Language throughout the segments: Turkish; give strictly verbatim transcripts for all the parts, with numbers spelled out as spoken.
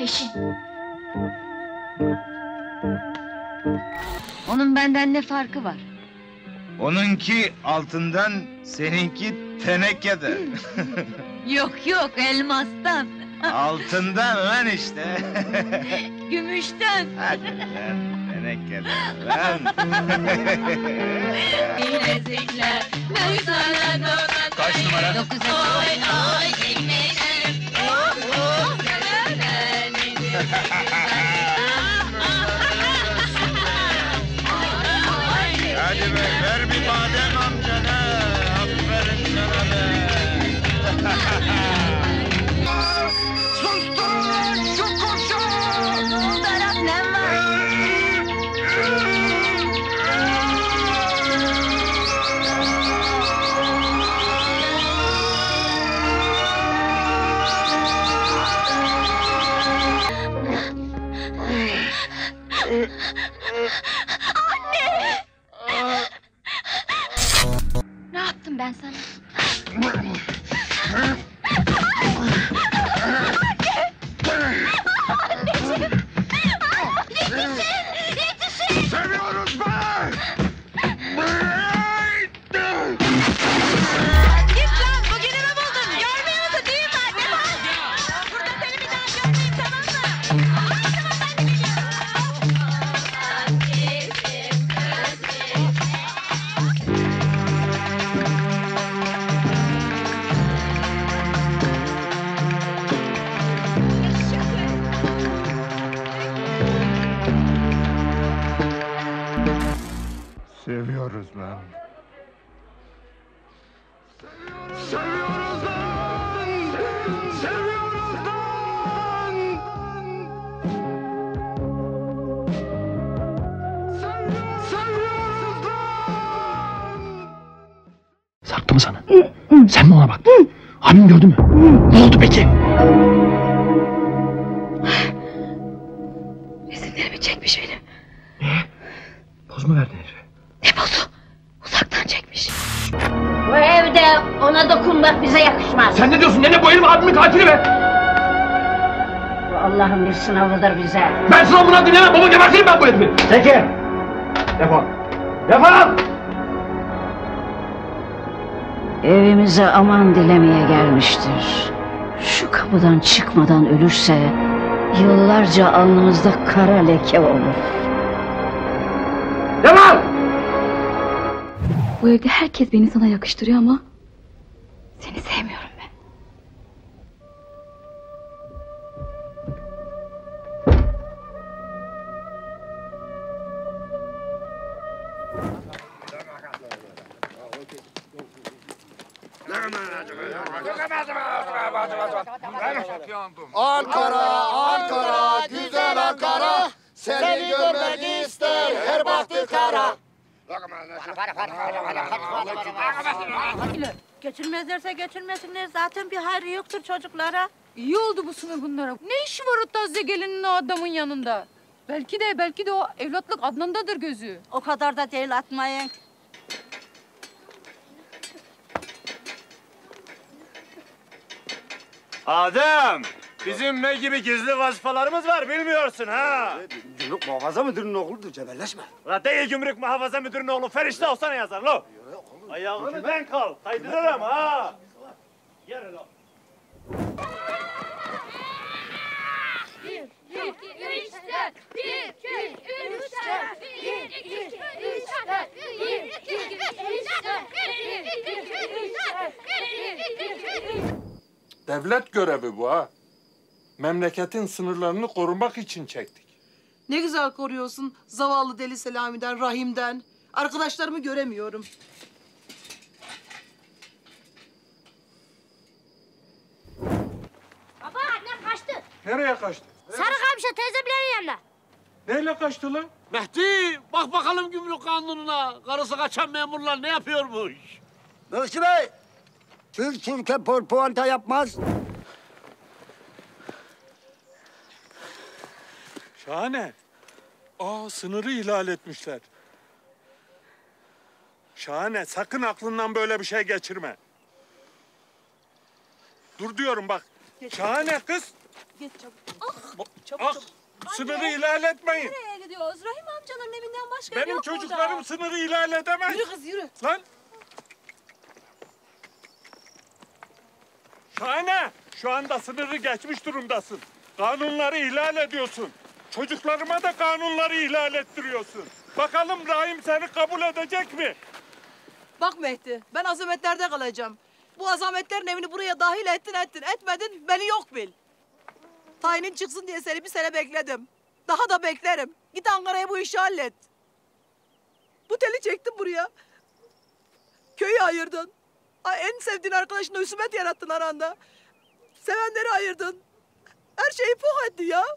eşin. Onun benden ne farkı var? Onunki altından, seninki tenekeden. Yok yok, elmastan. Altından lan işte. Gümüşten. Hadi lan, tenekeden lan. Bilezikler, mevzana Kaç numara? dokuz oy oy dinleyelim. Oh oh Hadi be, ver bir badem amcana. Aferin sana be. Susturun şu kurşun! Sol taraf ne var? Anne! Ne yaptım ben sana? Anneciğim! Yetişin! Yetişin! Seviyoruz be! Git lan! Bugünü mü buldun? Görmüyor musun değil mi anne bak? Burada seni bir daha görmeyeyim, tamam mı? Ay tamam, ben de Seviyoruz lan. Seviyoruz lan! Seviyoruz lan! Seviyoruz lan! Saktı mı sana? Sen mi ona baktın? Abim gördü mü? Ne oldu peki? resimlerimi çekmiş benim. Ne? Poz mu verdin herife? Ne bozu? Uzaktan çekmiş. Bu evde ona dokunmak bize yakışmaz. Sen ne diyorsun nene, bu herif abimin katili be! Bu Allah'ın bir sınavıdır bize. Ben sınavına dinlemem, baba geberteyim ben bu herifi! Peki! Defol! Defol! Evimize aman dilemeye gelmiştir. Şu kapıdan çıkmadan ölürse yıllarca alnımızda kara leke olur. Defol! Bu evde herkes beni sana yakıştırıyor ama seni sevmiyorum ben. Ankara, Ankara, güzel Ankara, seni görmek ister her baktı kara. Geçirmezlerse geçirmesinler, zaten bir hayrı yoktur çocuklara. İyi oldu bu sınır bunlara. Ne işi var o taze gelinin o adamın yanında? Belki de belki de o evlatlık Adnan'dadır gözü. O kadar da değil, atmayın. Adem, bizim ne gibi gizli vazifelerimiz var bilmiyorsun ha? Gümrük muhafaza müdürünün oğludur, cebelleşme. La değil gümrük muhafaza müdürünün oğlu, ferişte olsana yazar lo. Ayağını denk al, kaydederim ha. Yere lo. Bir, iki, üç, dört. Bir, iki, üç, dört. Bir, iki, üç, dört. Bir, iki, üç, dört. Bir, iki, üç, dört. Bir, iki, üç, dört. Devlet görevi bu ha. Memleketin sınırlarını korumak için çektik. Ne güzel koruyorsun zavallı Deli Selami'den, Rahim'den. Arkadaşlarımı göremiyorum. Baba annem kaçtı. Nereye kaçtı? Sarı kamşa teyzemlerin yanına. Neyle kaçtı lan? Mehdi, bak bakalım gümrük kanununa. Karısı kaçan memurlar ne yapıyormuş? Mürşi Bey, Türk Türk'e porpuanta yapmaz. Şahane. Aa, sınırı ihlal etmişler. Şahane, sakın aklından böyle bir şey geçirme. Dur diyorum bak. Şahane kız. Geç çabuk. Ah, sınırı ihlal etmeyin. Nereye gidiyoruz? Rahim amcaların evinden başka ev Benim yok çocuklarım burada. sınırı ihlal edemez. Yürü kız yürü. Lan. Şahane. Şu anda sınırı geçmiş durumdasın. Kanunları ihlal ediyorsun. Çocuklarıma da kanunları ihlal ettiriyorsun. Bakalım Rahim seni kabul edecek mi? Bak Mehdi, ben azametlerde kalacağım. Bu azametlerin evini buraya dahil ettin ettin. Etmedin, beni yok bil. Tayinin çıksın diye seni bir sene bekledim. Daha da beklerim. Git Ankara'ya bu işi hallet. Bu teli çektin buraya. Köyü ayırdın. Ay, en sevdiğin arkadaşınla husumet yarattın aranda. Sevenleri ayırdın. Her şeyi puh etti ya.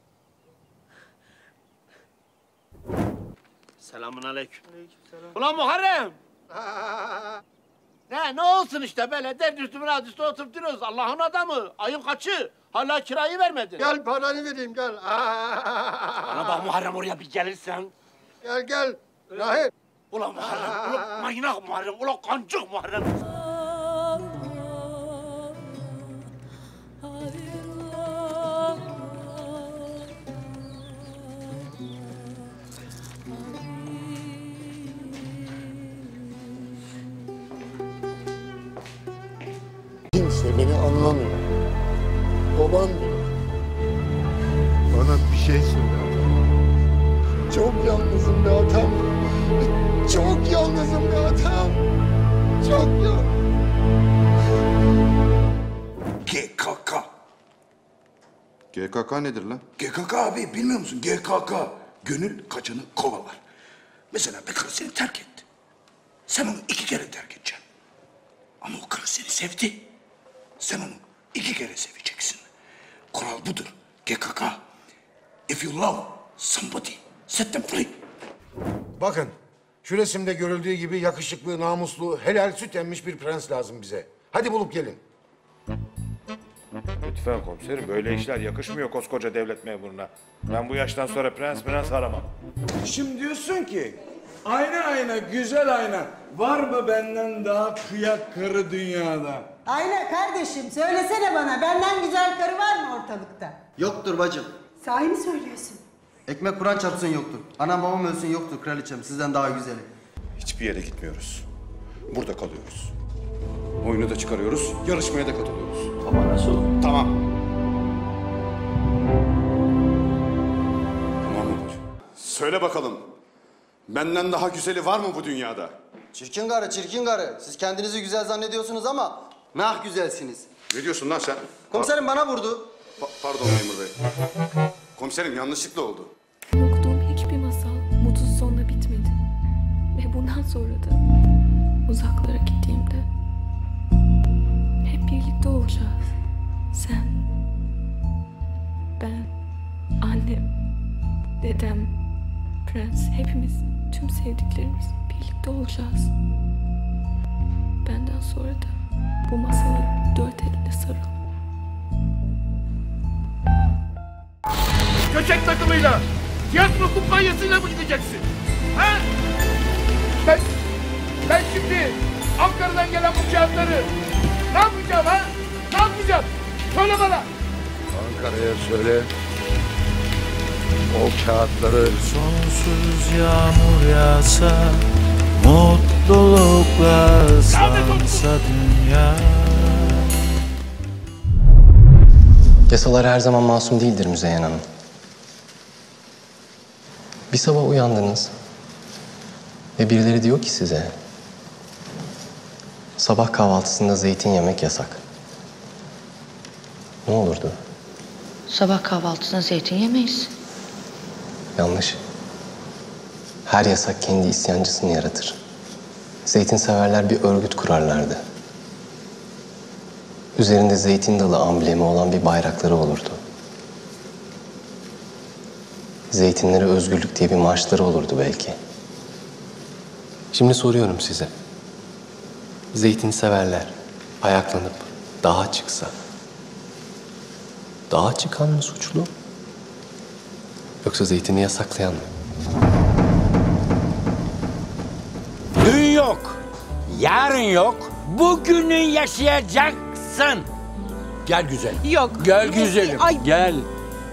Selamun aleyküm. Ulan Muharrem. Ne, ne olsun işte böyle dert üstüme rahat üstü oturup duruyoruz. Allah'ın adamı. Ayın kaçı? Hala kirayı vermedin. Gel paranı vereyim gel. Bana bak Muharrem oraya bir gelirsen. Gel gel. Rahim. Ulan Muharrem, ulan manyak Muharrem, ulan kancık Muharrem. Kimse beni anlamıyor. Babam bana bir şey söyle. Çok yalnızım be atam. Çok yalnızım be atam. Çok yalnızım. G K K. G K K nedir lan? G K K abi bilmiyor musun? G K K. Gönül kaçanı kovalar. Mesela bir karı seni terk etti. Sen onu iki kere terk edeceksin. Ama o karı seni sevdi. Sen onu iki kere seveceksin. Kural budur. G K K. If you love somebody, set them free. Bakın, şu resimde görüldüğü gibi yakışıklı, namuslu, helal süt emmiş bir prens lazım bize. Hadi bulup gelin. Lütfen komiserim, böyle işler yakışmıyor koskoca devlet memuruna. Ben bu yaştan sonra prens prens aramam. Şimdi diyorsun ki, ayna ayna, güzel ayna, var mı benden daha kıyak karı dünyada? Aynen kardeşim, söylesene bana, benden güzel karı var mı ortalıkta? Yoktur bacım. Sahi mi söylüyorsun? Ekmek Kur'an çarpsın yoktur. Anam babam ölsün yoktur kraliçem. Sizden daha güzeli. Hiçbir yere gitmiyoruz. Burada kalıyoruz. Oyunu da çıkarıyoruz, yarışmaya da katılıyoruz. Ama nasıl? Tamam. Tamam Umut. Söyle bakalım. Benden daha güzeli var mı bu dünyada? Çirkin karı, çirkin karı. Siz kendinizi güzel zannediyorsunuz ama nah güzelsiniz. Ne diyorsun lan sen? Komiserim bana vurdu. Pa- pardon memur bey. Komiserim yanlışlıkla oldu. Okuduğum hiçbir masal mutsuz sonla bitmedi. Ve bundan sonra da uzaklara gittiğimde hep birlikte olacağız. Sen, ben, annem, dedem, prens, hepimiz, tüm sevdiklerimiz birlikte olacağız. Benden sonra da bu masala dört elle sarıl. Köçek takımıyla, tiyatro kumpanyasıyla mı gideceksin? Ha? Ben, ben şimdi Ankara'dan gelen bu kağıtları ne yapacağım ha? Ne yapacağım? Söyle bana. Ankara'ya söyle. O kağıtları... Sonsuz yağmur yağsa, mutluluklar sansa dünya. Yasalar her zaman masum değildir Müzeyyen Hanım. Bir sabah uyandınız ve birileri diyor ki size, sabah kahvaltısında zeytin yemek yasak. Ne olurdu? Sabah kahvaltısında zeytin yemeyiz. Yanlış. Her yasak kendi isyancısını yaratır. Zeytinseverler bir örgüt kurarlardı. Üzerinde zeytin dalı amblemi olan bir bayrakları olurdu. Zeytinlere özgürlük diye bir marşları olurdu belki. Şimdi soruyorum size. Zeytinseverler ayaklanıp dağa çıksa, dağa çıkan mı suçlu? Yoksa zeytini yasaklayan mı? Dün yok, yarın yok, bugünü yaşayacaksın. Gel güzelim. Yok. Gel güzelim, Ay. gel.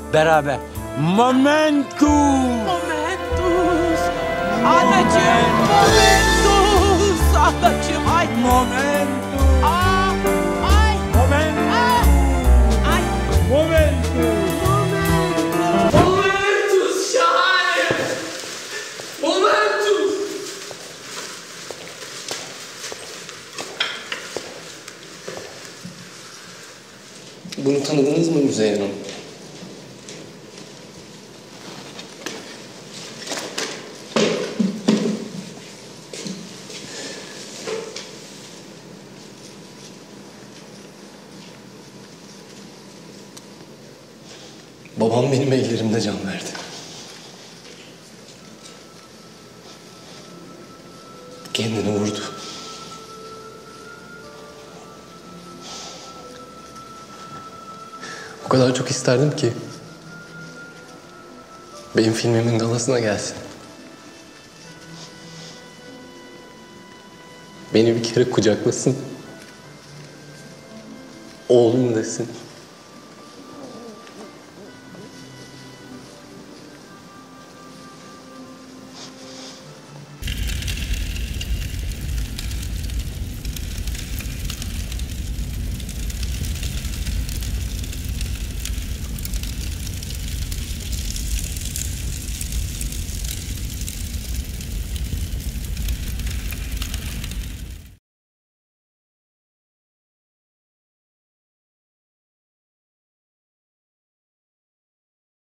beraber. Momentus. Momentus. Anacığım momentus. Anacığım ay. Momentus. Aa, ay. Momentus. Ay. Momentus. Momentus şahane. Momentus. Bunu tanıdınız mı Müzeyyen Hanım? Babam benim ellerimde can verdi. Kendini vurdu. O kadar çok isterdim ki benim filmimin galasına gelsin. Beni bir kere kucaklasın. Oğlum desin.